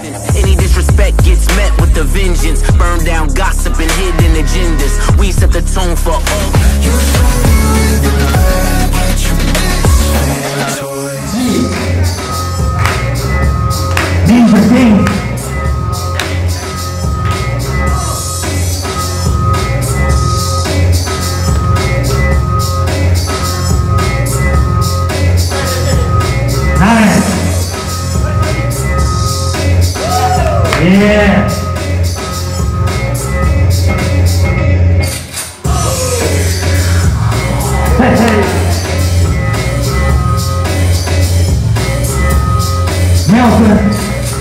Any disrespect gets met with a vengeance. Burn down gossip and hidden agendas. We set the tone for all. You throw away the bad, but you miss toys. Ninjaz. Nice. Yeah. Hey, hey. Nelson.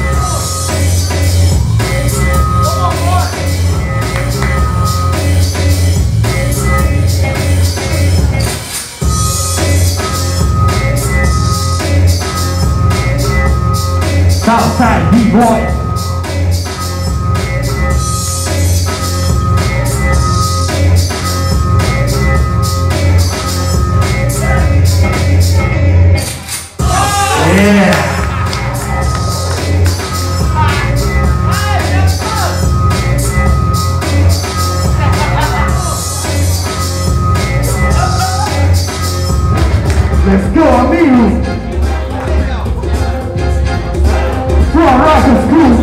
Southside B-boy. Yeah. Let's go, amigos. From Rocket School.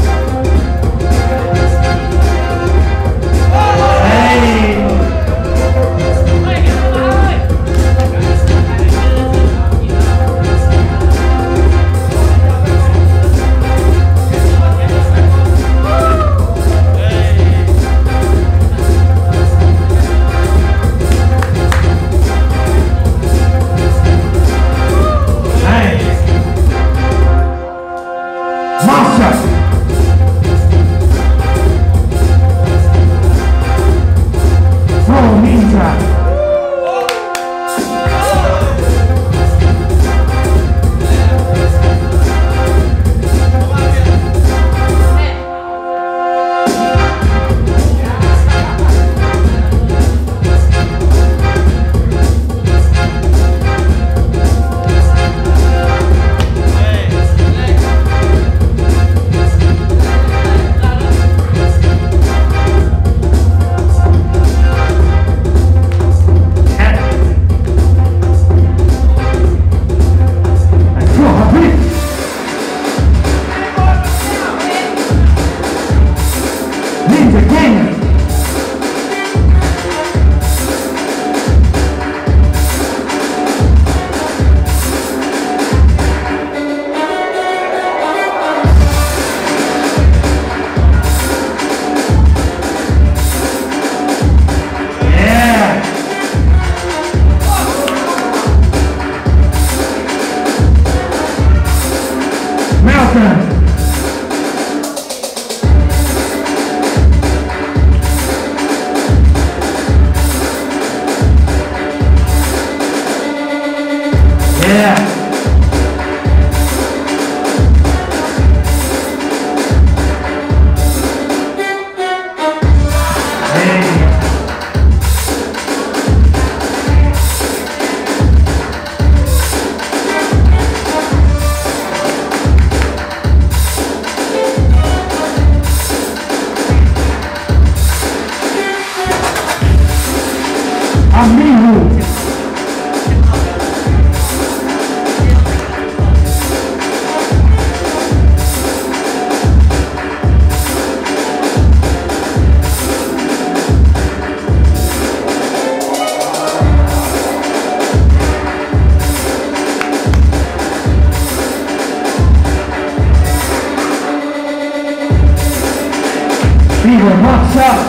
Watch out!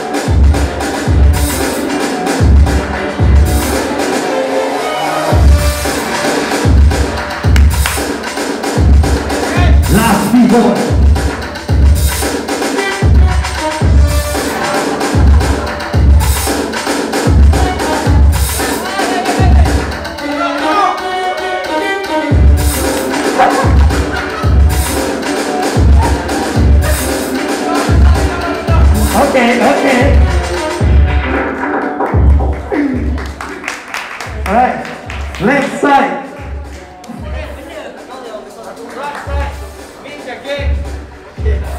Last B-boy. Okay. All right, left side. Ninja Gangz. Yeah.